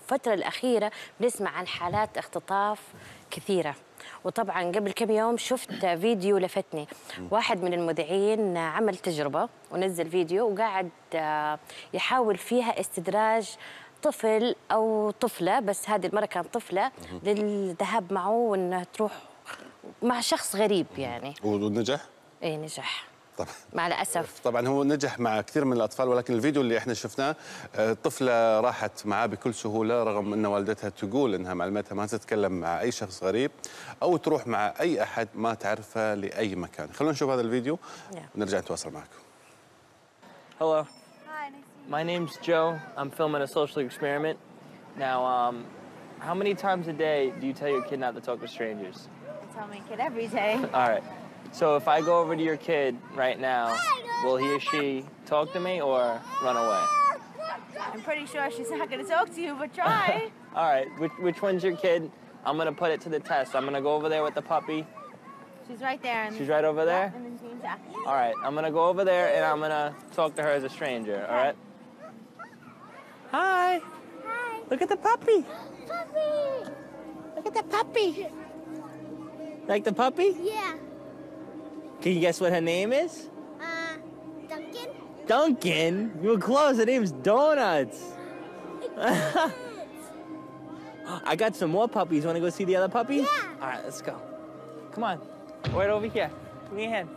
الفترة الأخيرة بنسمع عن حالات اختطاف كثيرة. وطبعا قبل كم يوم شفت فيديو لفتني، واحد من المذيعين عمل تجربة ونزل فيديو وقاعد يحاول فيها استدراج طفل أو طفلة، بس هذه المرة كانت طفلة، للذهاب معه وأنها تروح مع شخص غريب يعني. ونجح؟ ايه نجح. طبعا مع الأسف طبعا هو نجح مع كثير من الأطفال، ولكن الفيديو اللي احنا شفناه الطفلة راحت معاه بكل سهولة، رغم أن والدتها تقول أنها معلمتها ما تتكلم مع أي شخص غريب أو تروح مع أي أحد ما تعرفه لأي مكان. خلونا نشوف هذا الفيديو ونرجع نتواصل معكم. Hello. Hi, nice to meet you. My name's Joe. I'm filming a social experiment. Now, how many times a day do you tell your kid not to talk to strangers? I tell my kid every day. All right. So if I go over to your kid right now, will he or she talk to me or run away? I'm pretty sure she's not going to talk to you, but try. All right. Which one's your kid? I'm going to put it to the test. I'm going to go over there with the puppy. She's right there. She's right over there? In the green jacket. All right. I'm going to go over there and I'm going to talk to her as a stranger. All right? Hi. Hi. Look at the puppy. Puppy. Look at the puppy. Like the puppy? Yeah. Can you guess what her name is? Duncan. Duncan? You were close. Her name's Donuts. I got some more puppies. Want to go see the other puppies? Yeah. All right, let's go. Come on. Right over here. Give me a hand.